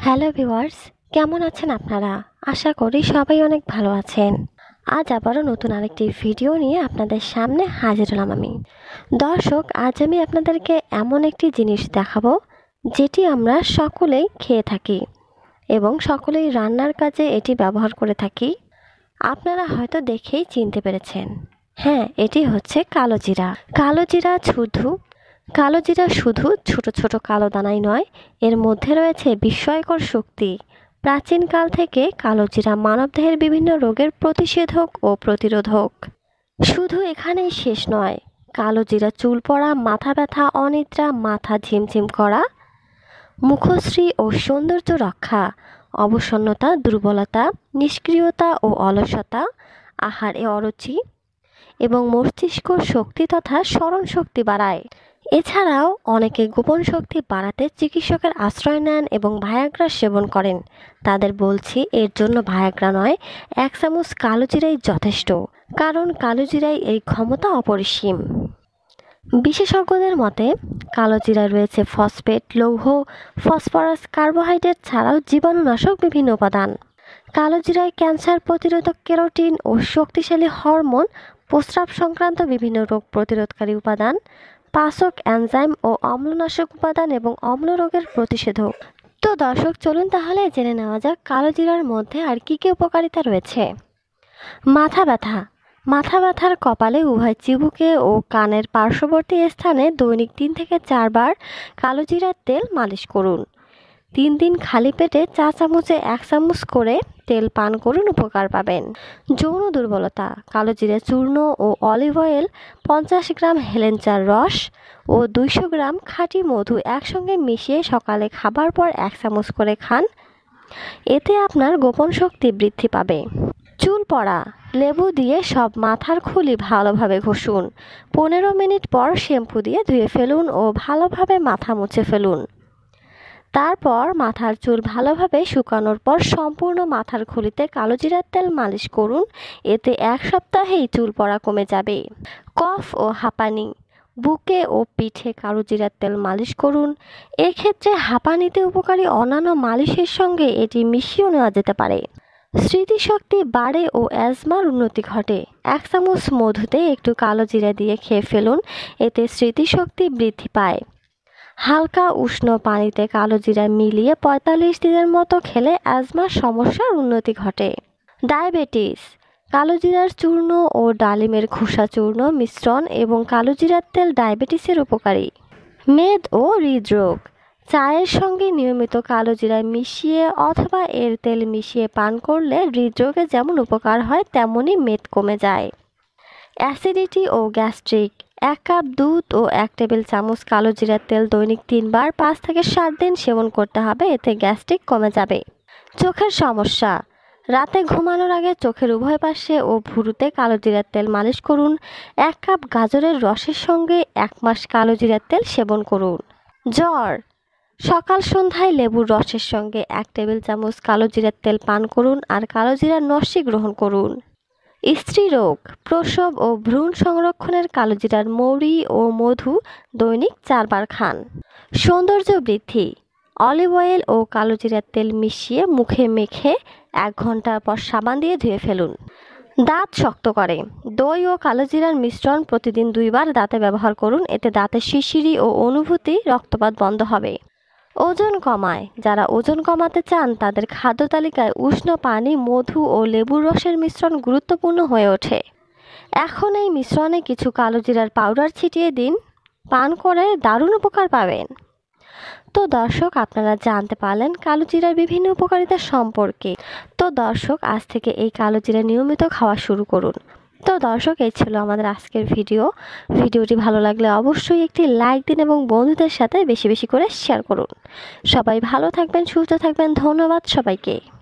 Hello viewers, কেমন আছেন আপনারা? আশা করি সবাই অনেক ভালো আছেন। আজ আবারও নতুন আরেকটি ভিডিও নিয়ে আপনাদের সামনে হাজির হলাম আমি। দর্শক, আজ আমি আপনাদেরকে এমন একটি জিনিস দেখাবো যেটি আমরা সকলেই খেয়ে থাকি এবং সকলেই রান্নার কাজে এটি ব্যবহার করে থাকি। আপনারা হয়তো দেখেই চিনতে পেরেছেন। হ্যাঁ, এটি হচ্ছে কালো জিরা। কালো জিরা শুধু ছোট ছোট কালো দানাই নয়, এর মধ্যে রয়েছে বিস্ময়কর শক্তি। প্রাচীনকাল থেকে কালো জিরা মানবদেহের বিভিন্ন রোগের প্রতিষেধক ও প্রতিরোধক। শুধু এখানেই শেষ নয়, কালো জিরা চুল পড়া, মাথা ব্যথা, অনিদ্রা, মাথা ঝিমঝিম করা, মুখশ্রী ও সৌন্দর্য রক্ষা, অবসন্নতা, দুর্বলতা, নিষ্ক্রিয়তা ও অলসতা, আহারে অরুচি এবং মস্তিষ্ক শক্তি তথা স্মরণ শক্তি বাড়ায়। এছাড়াও অনেকে গোপন শক্তি বাড়াতে চিকিৎসকের আশ্রয় নেন এবং ভায়াগ্রা সেবন করেন। তাদের বলছি, এর জন্য ভায়াগ্রা নয়, 1 চামচ কালো জিরাই যথেষ্ট, কারণ কালো জিরায় এই ক্ষমতা অপরিসীম। বিশেষজ্ঞদের মতে কালো জিরায় রয়েছে ফসফেট, লৌহ, ফসফরাস, কার্বোহাইড্রেট ছাড়াও জীবাণুনাশক বিভিন্ন উপাদান। কালো জিরায় ক্যান্সার প্রতিরোধক, কেরোটিন ও শক্তিশালী হরমোন, প্রস্রাব সংক্রান্ত বিভিন্ন রোগ প্রতিরোধকারী উপাদান, পাচক এনজাইম ও অম্লনাশক উপাদান এবং অম্ল রোগের প্রতিষেধক। তো দর্শক, চলুন তাহলে জেনে নেওয়া যাক কালো জিরার মধ্যে আর কী কী উপকারিতা রয়েছে। মাথা ব্যথার কপালে, উভয় চিবুকে ও কানের পার্শ্ববর্তী স্থানে দৈনিক 3 থেকে 4 বার কালো জিরার তেল মালিশ করুন। 3 দিন খালি পেটে 4 চামচে 1 চামচ করে তেল পান করুন, উপকার পাবেন। যৌন দুর্বলতা, কালো জিরা চূর্ণ ও অলিভ অয়েল, 50 গ্রাম হেলেঞ্চার রস ও 200 গ্রাম খাঁটি মধু একসঙ্গে মিশিয়ে সকালে খাবার পর 1 চামচ করে খান। এতে আপনার গোপন শক্তি বৃদ্ধি পাবে। চুল পড়া, লেবু দিয়ে সব মাথার খুলি ভালোভাবে ঘষুন। 15 মিনিট পর শ্যাম্পু দিয়ে ধুয়ে ফেলুন ও ভালোভাবে মাথা মুছে ফেলুন। তারপর মাথার চুল ভালোভাবে শুকানোর পর সম্পূর্ণ মাথার খুলিতে কালো জিরার তেল মালিশ করুন। এতে 1 সপ্তাহেই চুল পড়া কমে যাবে। কফ ও হাঁপানি, বুকে ও পিঠে কালো জিরার তেল মালিশ করুন। এক্ষেত্রে হাঁপানিতে উপকারী অন্যান্য মালিশের সঙ্গে এটি মিশিয়েও নেওয়া যেতে পারে। স্মৃতিশক্তি বাড়ে ও অ্যাজমার উন্নতি ঘটে। 1 চামচ মধুতে একটু কালো জিরা দিয়ে খেয়ে ফেলুন, এতে স্মৃতিশক্তি বৃদ্ধি পায়। হালকা উষ্ণ পানিতে কালো জিরা মিলিয়ে 45 দিনের মতো খেলে অ্যাজমার সমস্যার উন্নতি ঘটে। ডায়াবেটিস, কালো জিরার চূর্ণ ও ডালিমের খোসা চূর্ণ মিশ্রণ এবং কালো জিরার তেল ডায়াবেটিসের উপকারী। মেদ ও হৃদরোগ, চায়ের সঙ্গে নিয়মিত কালো জিরা মিশিয়ে অথবা এর তেল মিশিয়ে পান করলে হৃদরোগে যেমন উপকার হয় তেমনই মেদ কমে যায়। অ্যাসিডিটি ও গ্যাস্ট্রিক, 1 কাপ দুধ ও 1 টেবিল চামচ কালো জিরার তেল দৈনিক 3 বার 5 থেকে 7 দিন সেবন করতে হবে, এতে গ্যাস্ট্রিক কমে যাবে। চোখের সমস্যা, রাতে ঘুমানোর আগে চোখের উভয় পাশে ও ভুরুতে কালো জিরার তেল মালিশ করুন। 1 কাপ গাজরের রসের সঙ্গে 1 মাস কালো জিরার তেল সেবন করুন। জ্বর, সকাল সন্ধ্যায় লেবুর রসের সঙ্গে 1 টেবিল চামচ কালো জিরার তেল পান করুন আর কালো জিরার নস্যি গ্রহণ করুন। স্ত্রীরোগ, প্রসব ও ভ্রূণ সংরক্ষণের কালো জিরার মৌরি ও মধু দৈনিক 4 বার খান। সৌন্দর্য বৃদ্ধি, অলিভ অয়েল ও কালো জিরার তেল মিশিয়ে মুখে মেখে 1 ঘন্টা পর সাবান দিয়ে ধুয়ে ফেলুন। দাঁত শক্ত করে, দই ও কালো জিরার মিশ্রণ প্রতিদিন 2 বার দাঁতে ব্যবহার করুন, এতে দাঁতের শিরশিরি ও অনুভূতি, রক্তপাত বন্ধ হবে। ওজন কমায়, যারা ওজন কমাতে চান তাদের খাদ্য তালিকায় উষ্ণ পানি, মধু ও লেবুর রসের মিশ্রণ গুরুত্বপূর্ণ হয়ে ওঠে। এখন এই মিশ্রণে কিছু কালো জিরার পাউডার ছিটিয়ে দিন, পান করে দারুণ উপকার পাবেন। তো দর্শক, আপনারা জানতে পারলেন কালো জিরার বিভিন্ন উপকারিতা সম্পর্কে। তো দর্শক, আজ থেকে এই কালো জিরা নিয়মিত খাওয়া শুরু করুন। তো দর্শক, এই ছিল আমাদের আজকের ভিডিওটি ভালো লাগলে অবশ্যই একটি লাইক দিন এবং বন্ধুদের সাথে বেশি বেশি করে শেয়ার করুন। সবাই ভালো থাকবেন, সুস্থ থাকবেন। ধন্যবাদ সবাইকে।